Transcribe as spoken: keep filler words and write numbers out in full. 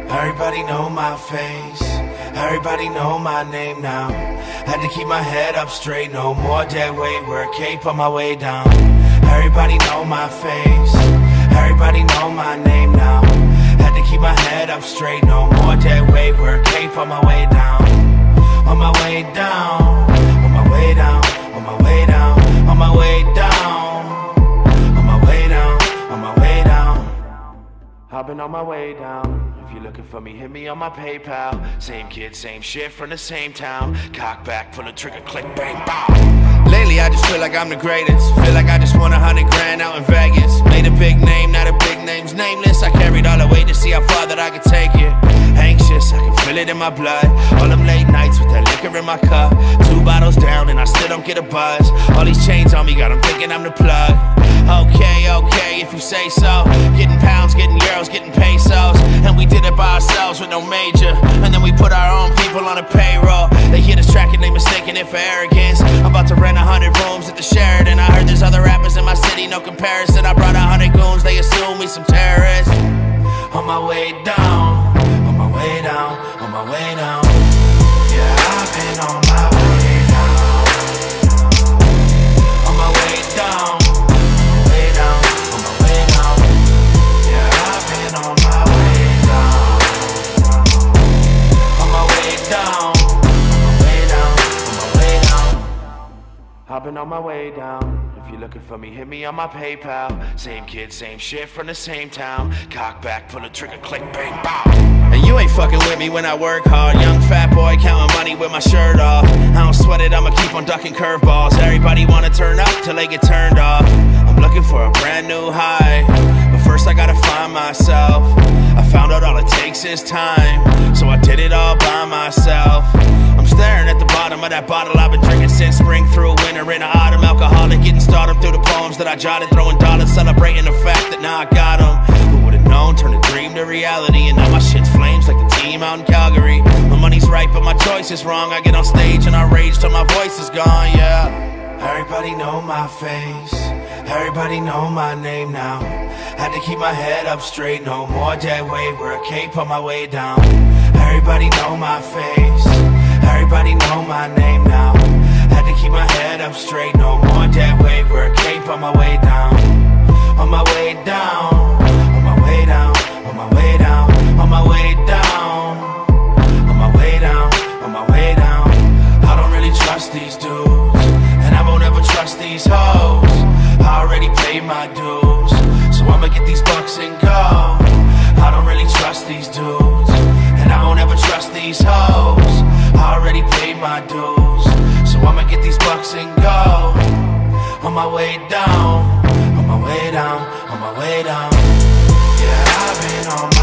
Everybody know my face, everybody know my name now. Had to keep my head up straight, no more dead weight, wear a cape on my way down. Everybody know my face, everybody know my name now. Had to keep my head up straight, no more dead weight, wear a cape on my way down. On my way down, on my way down, on my way down, on my way down, on my way down, on my way down. I've been on my way down. If you're looking for me, hit me on my PayPal. Same kid, same shit from the same town. Cock back, pull the trigger, click, bang, bow. Lately I just feel like I'm the greatest. Feel like I just won a hundred grand out in Vegas. Made a big name, now the big name's nameless. I carried all the weight to see how far that I could take it. Anxious, I can feel it in my blood. All them late nights with that liquor in my cup. Two bottles down and I still don't get a buzz. All these chains on me got them thinking I'm the plug. Okay, okay, if you say so. Getting pounds, getting euros, getting pesos. And we did it by ourselves with no major. And then we put our own people on a payroll. They hear this track and they mistaken it for arrogance. I'm about to rent a hundred rooms at the Sheraton. I heard there's other rappers in my city, no comparison. I brought a hundred goons, they assume we some terrorists. On my way down, on my way down, on my way down. Yeah, I've been on my way down. On my way down, on my way down, on my way down. Yeah, I've been on my way down. On my way down, on my way down, on my way down. I've been on my way down. If you're looking for me, hit me on my PayPal. Same kid, same shit from the same town. Cock back, pull the trigger, click, bang, bow. And you ain't fucking with me when I work hard. Young fat boy counting money with my shirt off. I don't sweat it, I'ma keep on ducking curveballs. Everybody wanna turn up till they get turned off. I'm looking for a brand new high, but first I gotta find myself. I found out all it takes is time, so I did it all by myself. I'm staring at the bottom of that bottle I've been drinking since spring through winter in the autumn. Alcoholic, getting started through the poems that I jotted, throwing dollars, celebrating the fact that now I got them. Who would've known, turn a dream to reality, and now my shit's flames like the team out in Calgary. My money's right, but my choice is wrong. I get on stage and I rage till my voice is gone, yeah. Everybody know my face, everybody know my name now. Had to keep my head up straight, no more dead weight, wear a cape on my way down. Everybody know my face, everybody know my name now. Had to keep my head up straight, no more dead weight, wear a cape on my way down. On my way down, on my way down, on my way down, on my way down, on my way down, on my way down. I don't really trust these dudes, and I won't ever trust these hoes. I already paid my dues, so I'ma get these bucks and go. I don't really trust these dudes, and I won't ever trust these hoes. I already paid my dues, so I'ma get these bucks and go. On my way down, on my way down, on my way down. Yeah, I've been on my